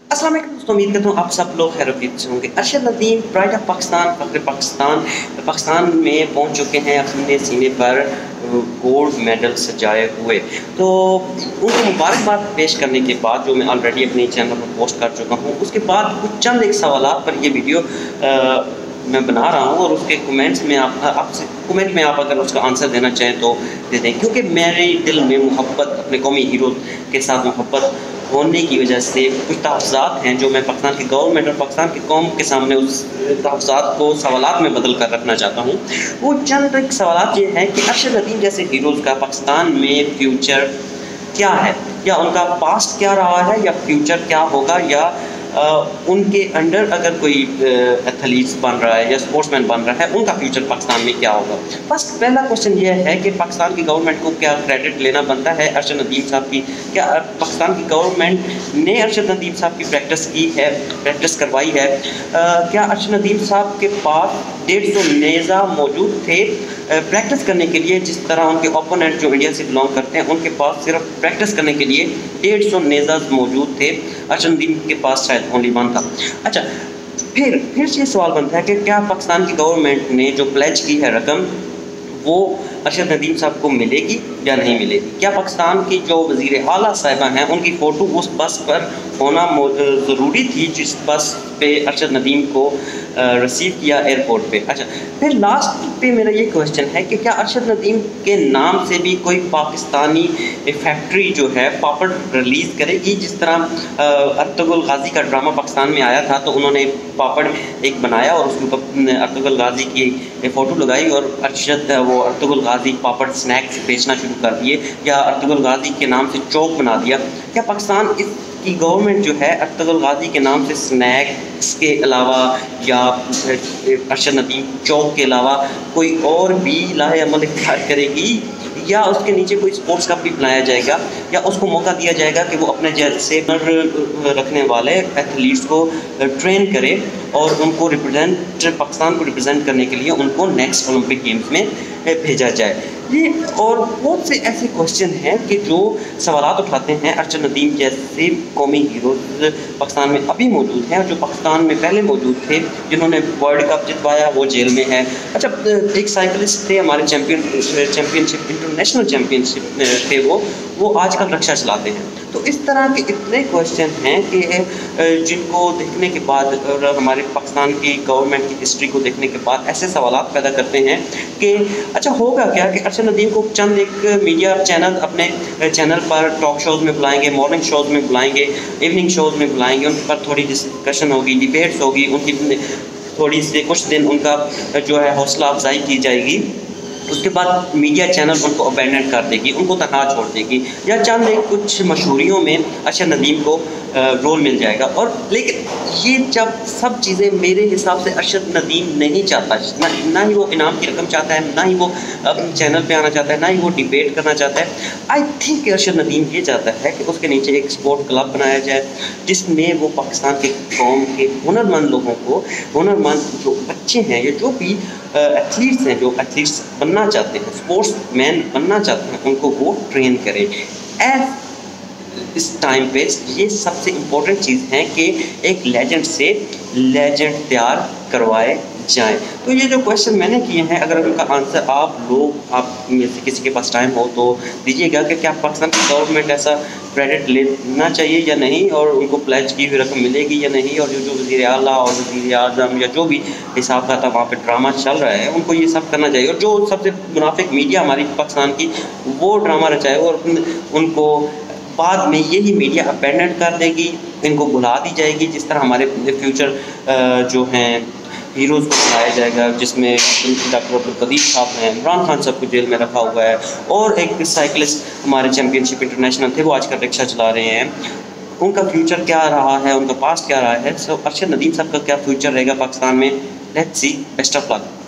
अस्सलाम वालेकुम दोस्तों, उम्मीद करता हूँ आप सब लोग खैरियत से होंगे। अरशद नदीम प्राइड ऑफ पाकिस्तान, फख्र पाकिस्तान में पहुँच चुके हैं अपने सीने पर गोल्ड मेडल सजाए हुए। तो उनको मुबारकबाद पेश करने के बाद, जो मैं ऑलरेडी अपने चैनल पर पोस्ट कर चुका हूँ, उसके बाद कुछ चंद एक सवालात पर ये वीडियो मैं बना रहा हूँ और उसके कमेंट्स में आपसे कमेंट में आप अगर उसका आंसर देना चाहें तो दे दें, क्योंकि मेरे दिल में मोहब्बत अपने कौमी हीरो के साथ मोहब्बत होने की वजह से कुछ तहफ़्ज़ात हैं जो मैं पाकिस्तान की गवर्नमेंट और पाकिस्तान की कौम के सामने उस तहफ़्ज़ात को सवालात में बदल कर रखना चाहता हूँ। वो चंद एक सवालात ये हैं कि अरशद नदीम जैसे हीरोज़ का पाकिस्तान में फ्यूचर क्या है, या उनका पास्ट क्या रहा है, या फ्यूचर क्या होगा, या उनके अंडर अगर कोई एथलीट्स बन रहा है या स्पोर्ट्समैन बन रहा है, उनका फ्यूचर पाकिस्तान में क्या होगा। बस पहला क्वेश्चन ये है कि पाकिस्तान की गवर्नमेंट को क्या क्रेडिट लेना बनता है अरशद नदीम साहब की। क्या पाकिस्तान की गवर्नमेंट ने अरशद नदीम साहब की प्रैक्टिस की है, प्रैक्टिस करवाई है? क्या अरशद नदीम साहब के पास 150 नेज़ा मौजूद थे प्रैक्टिस करने के लिए, जिस तरह उनके ओपोनेंट जो इंडिया से बिलोंग करते हैं उनके पास सिर्फ प्रैक्टिस करने के लिए 150 नेज़ा मौजूद थे? अरशद नदीम के पास शायद ओनली वन था। अच्छा, फिर ये सवाल बनता है कि क्या पाकिस्तान की गवर्नमेंट ने जो प्लेज की है रकम, वो अरशद नदीम साहब को मिलेगी या नहीं मिलेगी? क्या पाकिस्तान की जो वज़ीर आला साहिबा हैं उनकी फ़ोटो उस बस पर होना ज़रूरी थी जिस बस पे अरशद नदीम को रिसीव किया एयरपोर्ट पे? अच्छा, फिर लास्ट पे मेरा ये क्वेश्चन है कि क्या अरशद नदीम के नाम से भी कोई पाकिस्तानी फैक्ट्री जो है पापड़ रिलीज़ करेगी, जिस तरह अर्तुगरुल गाजी का ड्रामा पाकिस्तान में आया था तो उन्होंने पापड़ एक बनाया और उसके ऊपर अर्तुगरुल गाजी की फ़ोटो लगाई और वो अर्तुगरुल गाजी पापड़ स्नैक्स बेचना शुरू कर दिए, या अर्तुगरुल गाजी के नाम से चौक बना दिया। क्या पाकिस्तान की गवर्नमेंट जो है अर्तुगरुल गाजी के नाम से स्नैक्स के अलावा या अरशद नदीम चौक के अलावा कोई और भी लाहे अमल इख्तियार करेगी, या उसके नीचे कोई स्पोर्ट्स कप भी बनाया जाएगा, या उसको मौका दिया जाएगा कि वो अपने जैसे रखने वाले एथलीट्स को ट्रेन करे और उनको पाकिस्तान को रिप्रेजेंट करने के लिए उनको नेक्स्ट ओलंपिक गेम्स में भेजा जाए? ये और बहुत से ऐसे क्वेश्चन हैं कि जो सवालात उठाते हैं। अरशद नदीम जैसे कौमी हीरोज़ पाकिस्तान में अभी मौजूद हैं और जो पाकिस्तान में पहले मौजूद थे, जिन्होंने वर्ल्ड कप जितवाया, वो जेल में है। अच्छा, एक साइकिलिस्ट थे हमारे चैम्पियनशिप इंटरनेशनल चैम्पियनशिप थे, वो आजकल रक्षा चलाते हैं। तो इस तरह के इतने क्वेश्चन हैं कि जिनको देखने के बाद और हमारे पाकिस्तान की गवर्नमेंट की हिस्ट्री को देखने के बाद ऐसे सवालात पैदा करते हैं कि अच्छा होगा क्या कि अरशद नदीम को चंद एक मीडिया चैनल अपने चैनल पर टॉक शोज़ में बुलाएंगे, मॉर्निंग शोज़ में बुलाएंगे, इवनिंग शोज़ में बुलाएंगे, उन पर थोड़ी डिस्कशन होगी, डिबेट्स होगी, उनकी थोड़ी से कुछ दिन उनका जो है हौसला अफजाई की जाएगी। उसके बाद मीडिया चैनल उनको अबैंडन कर देगी, उनको तनहा छोड़ देगी, या चंद एक कुछ मशहूरियों में अरशद नदीम को रोल मिल जाएगा। और लेकिन ये जब सब चीज़ें मेरे हिसाब से अरशद नदीम नहीं चाहता, ना ही वो इनाम की रकम चाहता है, ना ही वो अपने चैनल पे आना चाहता है, ना ही वो डिबेट करना चाहता है। आई थिंक अरशद नदीम ये चाहता है कि उसके नीचे एक स्पोर्ट क्लब बनाया जाए जिसमें वो पाकिस्तान के कौम के हुनरमंद लोगों को, हुनरमंद जो बच्चे हैं या जो भी एथलीट्स हैं, जो एथलीट्स बनना चाहते हैं, स्पोर्ट्स मैन बनना चाहते हैं, उनको वो ट्रेन करें। इस टाइम पे ये सबसे इम्पोर्टेंट चीज़ है कि एक लेजेंड से लेजेंड तैयार करवाए जाएं। तो ये जो क्वेश्चन मैंने किए हैं, अगर उनका आंसर आप में से किसी के पास टाइम हो तो दीजिएगा कि क्या पाकिस्तान की गवर्नमेंट ऐसा क्रेडिट लेना चाहिए या नहीं, और उनको प्लेज की हुई रकम मिलेगी या नहीं, और जो वज़ीर आला और वज़ीर आज़म या जो भी हिसाब का था वहाँ पे ड्रामा चल रहा है, उनको ये सब करना चाहिए। और जो सबसे मुनाफिक मीडिया हमारी पाकिस्तान की, वो ड्रामा रचाए और उनको बाद में यही मीडिया अबैंडन कर देगी, इनको भुला दी जाएगी, जिस तरह हमारे फ्यूचर जो हैं हीरोज़ को बुलाया जाएगा, जिसमें डॉक्टर अब्दुल कदीर साहब हैं, इमरान खान साहब को जेल में रखा हुआ है, और एक साइकिलिस्ट हमारे चैम्पियनशिप इंटरनेशनल थे, वो आजकल रिक्शा चला रहे हैं। उनका फ्यूचर क्या रहा है, उनका पास्ट क्या रहा है? सो अरशद नदीम साहब का क्या फ्यूचर रहेगा पाकिस्तान में? Let's see. Best of luck.